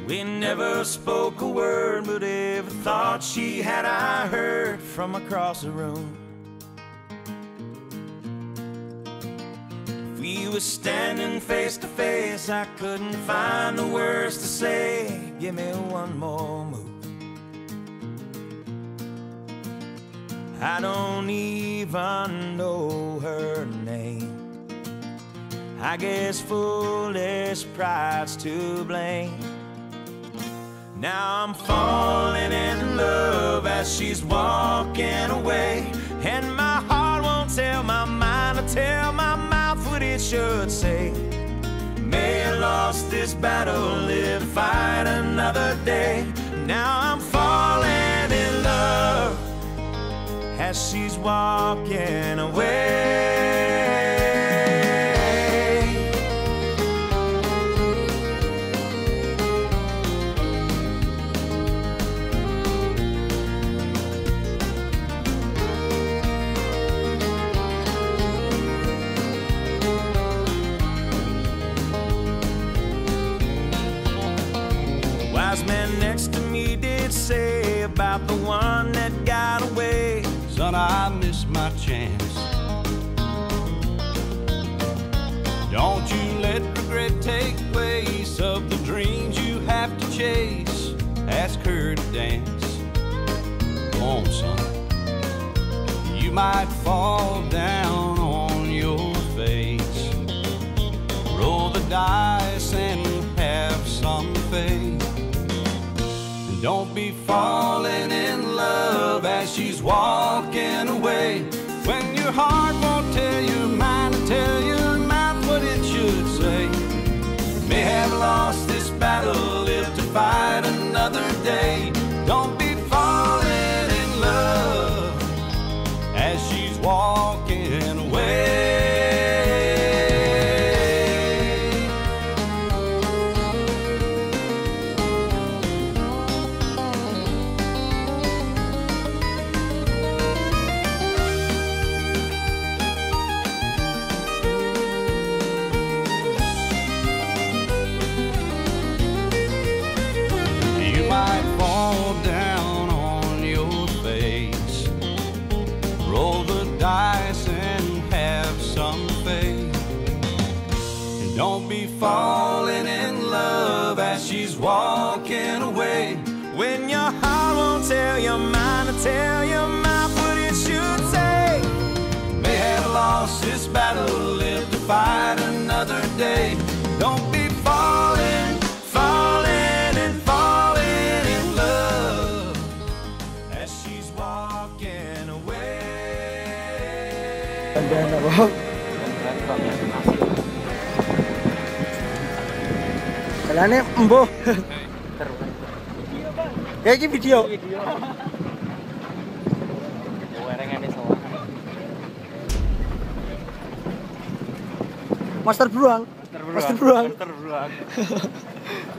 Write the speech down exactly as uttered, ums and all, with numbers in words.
We never spoke a word, but every thought she had I heard from across the room. If we were standing face to face, I couldn't find the words to say. Give me one more move. I don't even know her name. I guess foolish pride's to blame. Now I'm falling in love as she's walking away, and my heart won't tell my mind to tell my mouth what it should say. May have lost this battle, live to fight another day. Now I'm falling in love as she's walking away. Wise man next to me did say about the one that got away, son, I missed my chance. Don't you let regret take place of the dreams you have to chase. Ask her to dance. Come on, son. You might fall down on your face. Roll the dice and have some faith. And don't be falling in love as she's walking away, when your heart won't tell your mind to tell your mouth what it should say. May have lost this battle, live to fight another day. Don't be falling in love as she's walking away. Don't be falling in love as she's walking away, when your heart won't tell your mind to tell your mouth what it should say. May have lost this battle, live to fight another day. Don't be falling, falling and falling in love as she's walking away. Jalannya embuh. Ya ini video. Master beruang. Master beruang. Master beruang.